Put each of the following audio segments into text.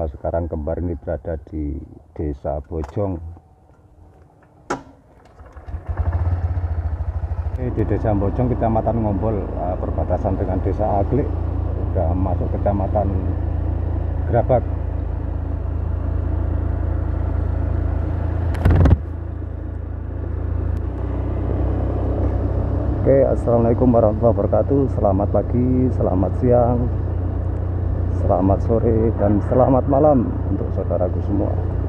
sekarang kembar ini berada di Desa Bojong. Di Desa Bojong, Kecamatan Ngombol, perbatasan dengan Desa Aglik, sudah masuk Kecamatan Grabak. Oke, assalamualaikum warahmatullahi wabarakatuh. Selamat pagi, selamat siang, selamat sore, dan selamat malam untuk saudaraku semua.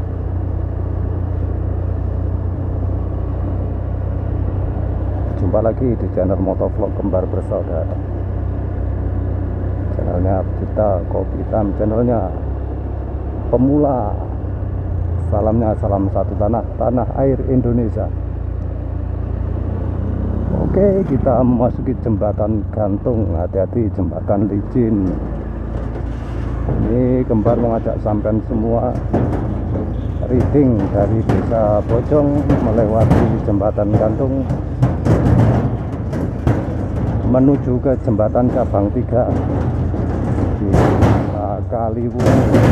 Jumpa lagi di channel Motovlog Kembar Bersaudara. Channelnya kita Kopi Hitam, channelnya pemula. Salamnya salam satu tanah air Indonesia. Oke, kita memasuki jembatan gantung. Hati-hati, jembatan licin. Ini kembar mengajak sampean semua riding dari Desa Bojong melewati jembatan gantung menuju ke jembatan cabang 3 di Kaliwungu.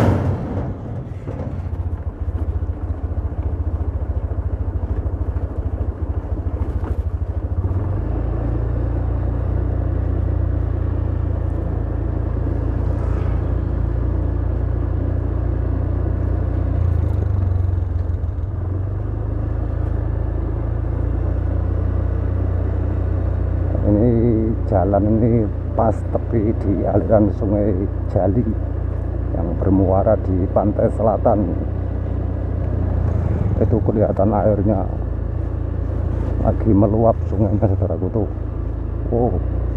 Jalan ini pas tepi di aliran Sungai Jali yang bermuara di pantai selatan. Itu kelihatan airnya lagi meluap sungainya, saudaraku tuh. Wow.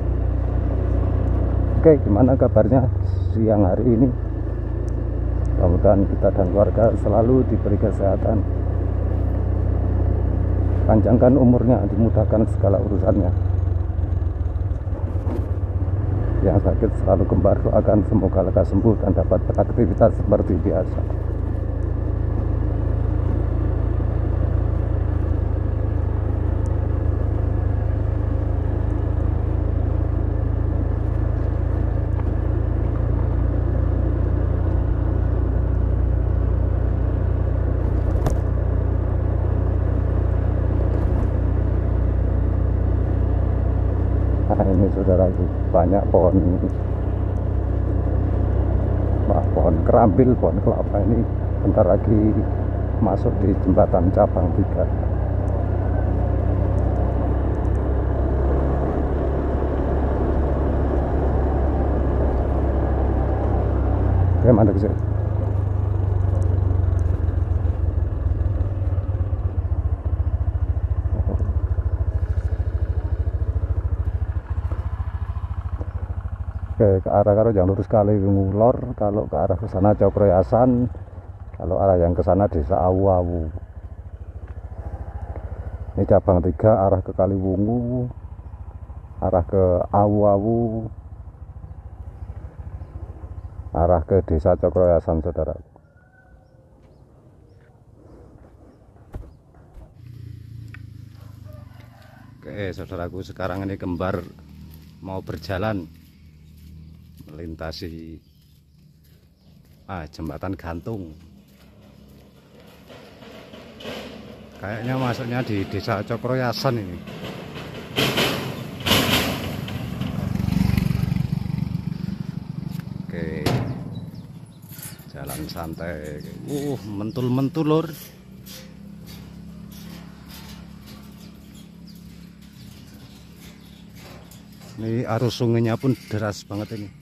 Oke, gimana kabarnya siang hari ini? Mudah-mudahan kita dan keluarga selalu diberi kesehatan, panjangkan umurnya, dimudahkan segala urusannya. Yang sakit selalu kembar doakan semoga lekas sembuh dan dapat beraktivitas seperti biasa. Nah, ini saudaraku, banyak pohon, pohon kerambil, pohon kelapa. Ini bentar lagi masuk di jembatan cabang 3. Oke, mandek sih. Ke arah karo yang lurus Kaliwungu Lor, kalau ke arah ke sana Cokroyasan, kalau arah yang ke sana Desa Awu-Awu. Ini cabang 3 arah ke Kaliwungu, arah ke Awu-Awu, arah ke Desa Cokroyasan, saudara. Oke, saudaraku, sekarang ini kembar mau berjalan melintasi jembatan gantung. Kayaknya masuknya di Desa Cokroyasan ini. Oke, jalan santai. Mentul-mentul lur. Ini arus sungainya pun deras banget ini.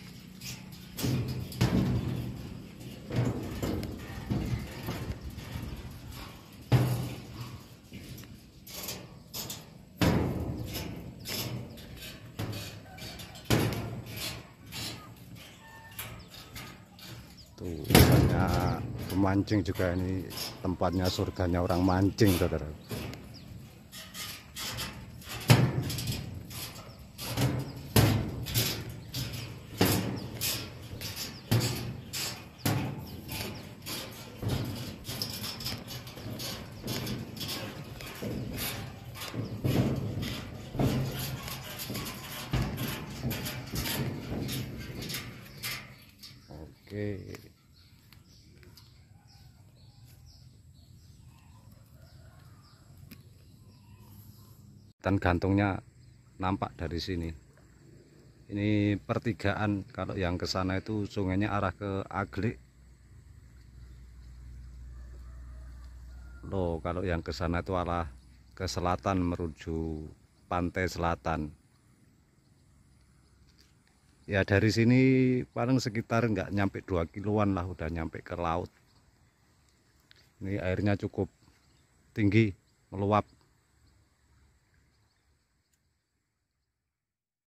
Tuh, banyak pemancing juga. Ini tempatnya surganya orang mancing, saudara. Oke, jembatan gantungnya nampak dari sini. Ini pertigaan, kalau yang ke sana itu sungainya arah ke Aglik. Loh, kalau yang ke sana itu arah ke selatan menuju pantai selatan. Ya dari sini paling sekitar nggak nyampe 2 kiloan lah udah nyampe ke laut. Ini airnya cukup tinggi, meluap.